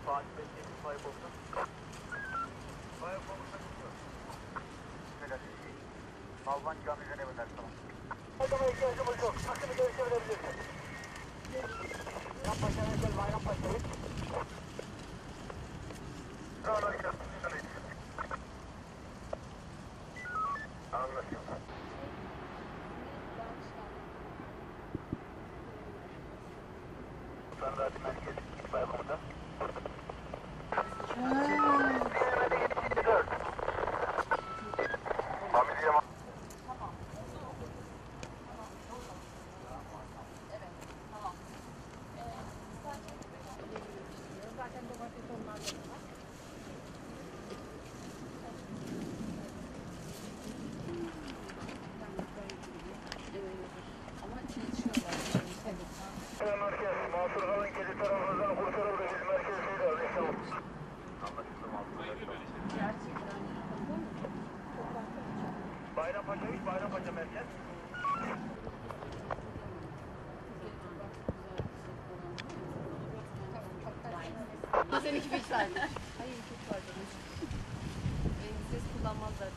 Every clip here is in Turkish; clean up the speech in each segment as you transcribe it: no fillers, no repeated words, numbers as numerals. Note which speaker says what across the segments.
Speaker 1: Fatih Bey'in sahip olsun. Sahip olursa gidiyor. Alban Camii'den evinler sana. Adama ihtiyacımız yok. Hakkını görüşebilirsin. Yapma gel bayram başlayın. Anlaşıldı. Sandık merkez itfaiye komutan. Merkez, Mansur Kalın gezi tarafından kurtarıldı. Biz merkezdeyiz. Anlaşıldı Mansur. Bayrampaşa 3, Bayrampaşa merkez.
Speaker 2: Seninki bir saymış. Hayır çok pardon. Benim ses kullanmazlar.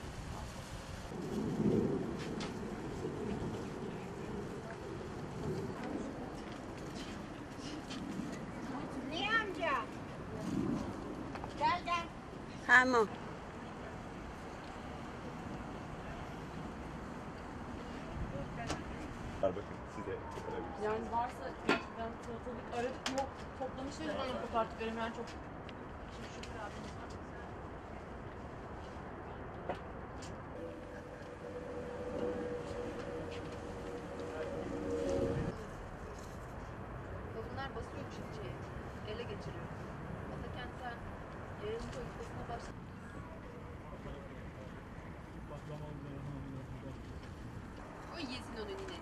Speaker 3: Niye amca? Gel gel.
Speaker 4: Tamam.
Speaker 5: Bakın size çıkarabilirsiniz.
Speaker 6: Yani varsa gerçekten salatalık aradık yok. Toplamışız bana bu kartları ben çok şükür abimiz var.
Speaker 2: Kadınlar basıyor çiftçiyi. Ele geçiriyor. Atakent'ten yarın politikasına başladı. O yesin onun yine.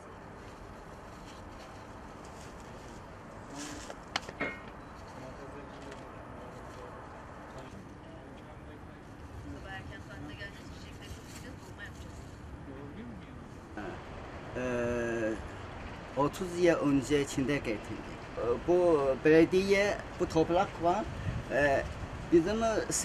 Speaker 2: Sabah erken saatte geleceğiz. Çiçekleri toplayacağız. Dolma yapacağız.
Speaker 4: 30 yıl önce Çin'de getirdi. Bu belediye, bu toprak var. Bizim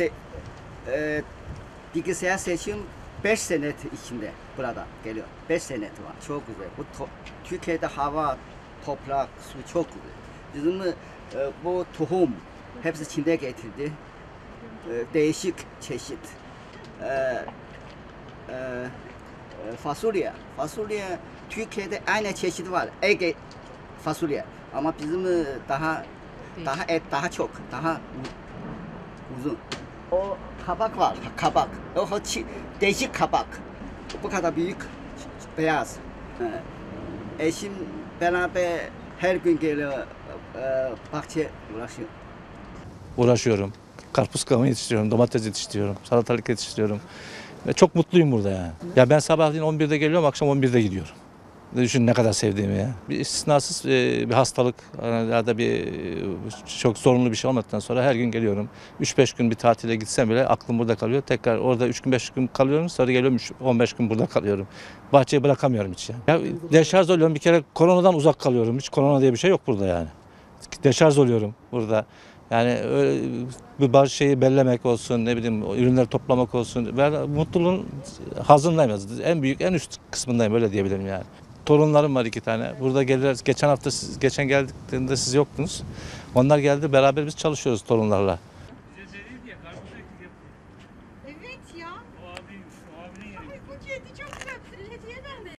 Speaker 4: bilgisayar seçim 5 senet içinde burada geliyor. 5 senet var. Çok güzel. Türkiye'de hava, toprak, su çok güzel. Bizim bu tohum hepsi Çin'de getirdi. Değişik çeşit. Fasulye. Fasulye Türkiye'de aynı çeşit var. Ege fasulye. Ama bizim daha çok, daha uzun. O kabak var, kabak. Değişik kabak. Bu kadar büyük, beyaz. Eşim beraber her gün geliyor, bahçe
Speaker 7: Uğraşıyorum. Karpuz kavunu yetiştiriyorum, domates yetiştiriyorum, salatalık yetiştiriyorum. Ve çok mutluyum burada yani. Ya ben sabahleyin 11'de geliyorum, akşam 11'de gidiyorum. Düşün ne kadar sevdiğimi ya. Bir istisnasız bir hastalık ya da bir çok zorunlu bir şey olmadıktan sonra her gün geliyorum. 3-5 gün bir tatile gitsem bile aklım burada kalıyor. Tekrar orada 3 gün 5 gün kalıyorum. Sonra geliyorum 15 gün burada kalıyorum. Bahçeyi bırakamıyorum hiç ya. Ya deşarj oluyorum. Bir kere koronadan uzak kalıyorum. Hiç korona diye bir şey yok burada yani. Deşarj oluyorum burada. Yani bir bazı şeyi bellemek olsun, ne bileyim ürünleri toplamak olsun. Ben mutluluğun hazındayım. En büyük, en üst kısmındayım öyle diyebilirim yani. Torunlarım var 2 tane. Burada gelirler. Geçen hafta geçen geldiklerinde siz yoktunuz. Onlar geldi, beraber biz çalışıyoruz torunlarla.
Speaker 3: Evet ya. O abinin yeri. Ay bu kedi çok güzel. Hediye vermedi.